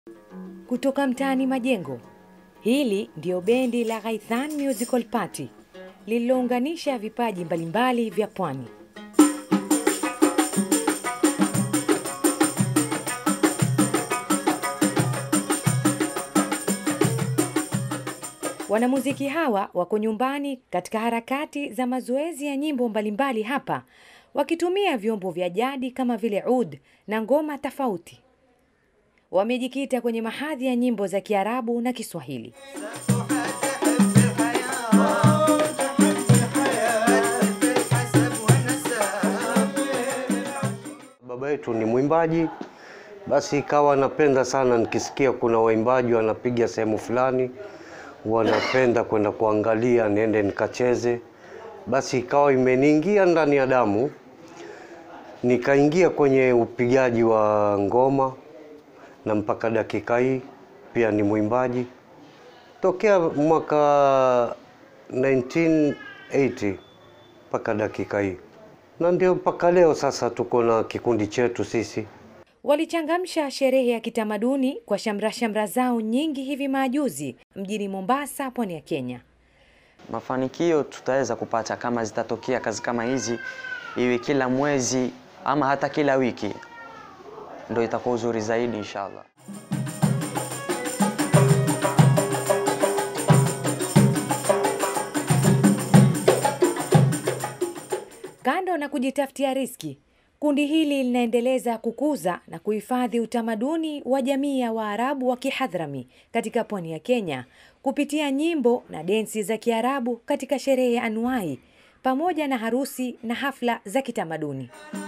Kutoka mtaani Majengo, hili ndio bendi la Ghaithan Musical Party lililounganisha vipaji mbalimbali vya pwani. Wanamuziki hawa wako nyumbani katika harakati za mazoezi ya nyimbo mbalimbali hapa, wakitumia vyombo vya jadi kama vile ud na ngoma tofauti. Wamejikita kwenye mahadhi ya nyimbo za Kiarabu na Kiswahili. Baba yetu ni mwimbaji, basi ikawa napenda sana nikisikia kuna waimbaji wanapiga sehemu fulani, wanapenda kwenda kuangalia, niende nikacheze. Basi ikawa imeniingia ndani ya damu, nikaingia kwenye upigaji wa ngoma, na mpaka dakika hii pia ni mwimbaji. Tokea mwaka 1980 mpaka dakika hii. Na ndio mpaka leo sasa tuko na kikundi chetu sisi. Walichangamsha sherehe ya kitamaduni kwa shamra zao nyingi hivi majuzi mjini Mombasa, pwani ya Kenya. Mafanikio tutaweza kupata kama zitatokea kazi kama hizi iwe kila mwezi ama hata kila wiki, ndio itakuwa uzuri zaidi inshallah. Kando na kujitafutia riziki, kundi hili linaendeleza kukuza na kuhifadhi utamaduni wa jamii ya Waarabu wa Kihadhrami katika pwani ya Kenya kupitia nyimbo na densi za Kiarabu katika sherehe ya anuai pamoja na harusi na hafla za kitamaduni.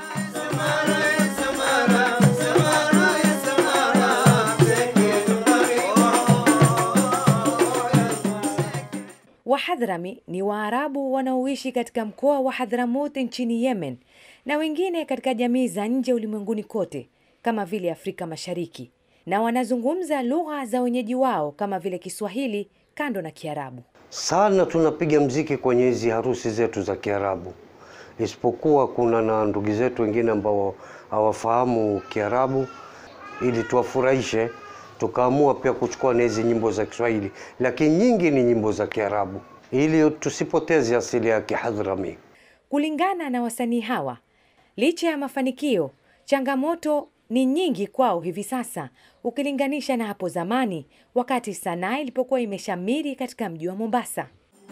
Wahadhrami ni Waarabu wanaoishi katika mkoa wa Hadhramut nchini Yemen na wengine katika jamii za nje ulimwenguni kote kama vile Afrika Mashariki, na wanazungumza lugha za wenyeji wao kama vile Kiswahili kando na Kiarabu. Sana tunapiga mziki kwenye hizi harusi zetu za Kiarabu. Isipokuwa kuna na ndugu zetu wengine ambao hawafahamu Kiarabu, ili tuwafurahishe tukaamua pia kuchukua na hizi nyimbo za Kiswahili, lakini nyingi ni nyimbo za Kiarabu ili tusipoteze asili ya kihadhrami. Kulingana na wasanii hawa, licha ya mafanikio, changamoto ni nyingi kwao hivi sasa ukilinganisha na hapo zamani wakati sanaa ilipokuwa imeshamiri katika mji wa Mombasa.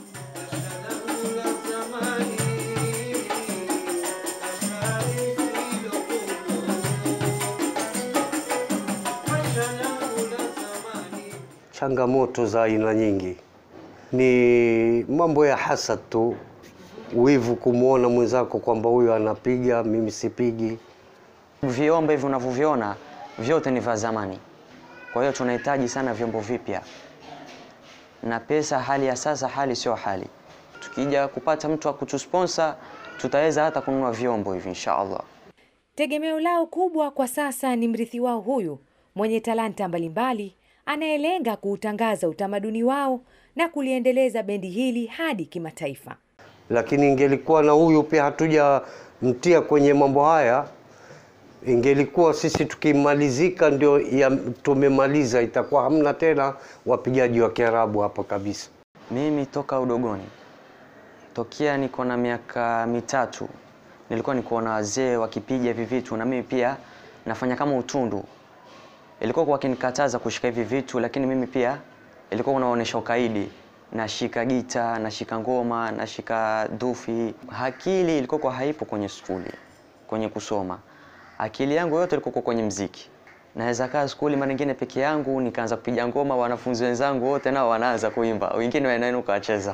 Changamoto za aina nyingi ni mambo ya hasad tu, wivu, kumuona mwenzako kwamba huyu anapiga mimi sipigi. Vyombo hivi unavyoviona vyote ni vya zamani, kwa hiyo tunahitaji sana vyombo vipya, na pesa hali ya sasa hali sio hali. Tukija kupata mtu wa kutusponsor tutaweza hata kununua vyombo hivi inshallah. Tegemeo lao kubwa kwa sasa ni mrithi wao huyu mwenye talanta mbalimbali anayelenga kuutangaza utamaduni wao na kuliendeleza bendi hili hadi kimataifa. Lakini ingelikuwa na huyu pia hatuja mtia kwenye mambo haya, ingelikuwa sisi tukimalizika ndio tumemaliza, itakuwa hamna tena wapigaji wa Kiarabu hapa kabisa. Mimi toka udogoni, tokea niko na miaka 3, nilikuwa niko na wazee wakipiga hivi vitu na mimi pia nafanya kama utundu. Ilikuwa kwa kinikataza kushika hivi vitu, lakini mimi pia ilikuwa unaonesha ukaidi. Nashika gita, nashika ngoma, nashika dufi. Akili ilikuwa kwa haipo kwenye skuli, kwenye kusoma. Akili yangu yote ilikuwa kwenye mziki. Naweza kaa skuli mara nyingine peke yangu nikaanza kupiga ngoma, wanafunzi wenzangu wote nao wanaanza kuimba. Wengine wanainuka wacheza.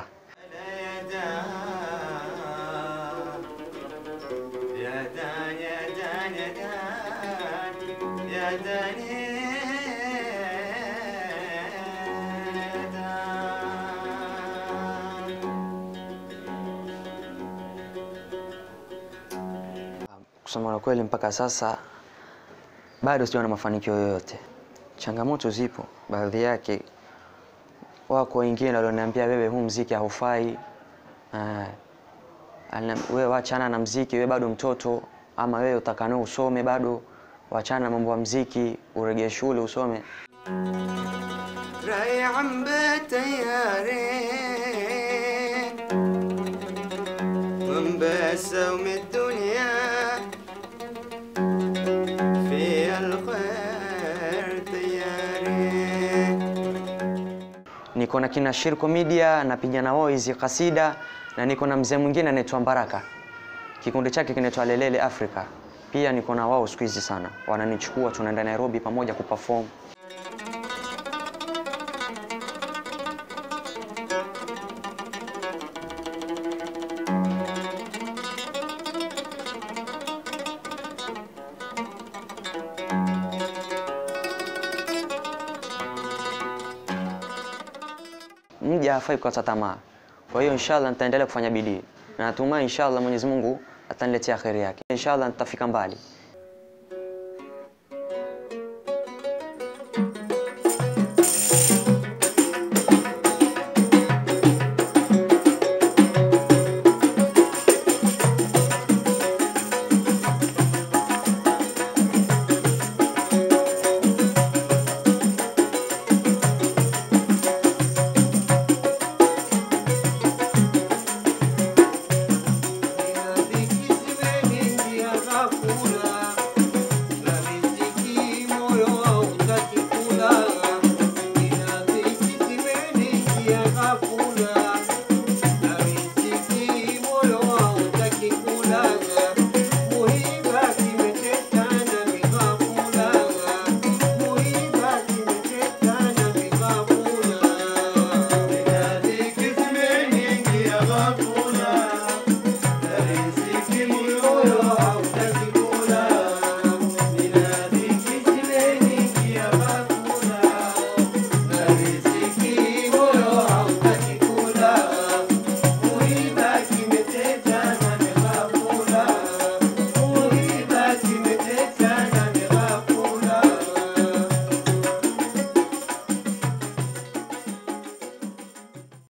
Kusema na kweli mpaka sasa bado sijaona mafanikio yoyote. Changamoto zipo, baadhi yake wako wengine walioniambia wewe huu muziki haufai. Wewe wachana na muziki, wewe bado mtoto, ama wewe utakana usome bado, wachana na mambo ya muziki, urejee shule usome. رايح بتياري Mombasa umedunia fi alkhair tayari. Niko na kina Shirko Media napiga na wao hizi kasida, na niko na mzee mwingine anaitwa Baraka. Kikundi chake kinaitwa Lelele Africa. Pia niko na wao siku hizi sana. Wananichukua tunaenda Nairobi pamoja kuperform. Mja hafai kukata tamaa. Kwa hiyo inshallah nitaendelea kufanya bidii. Na natumai inshallah Mwenyezi Mungu ataniletea kheri yake. Inshallah nitafika mbali.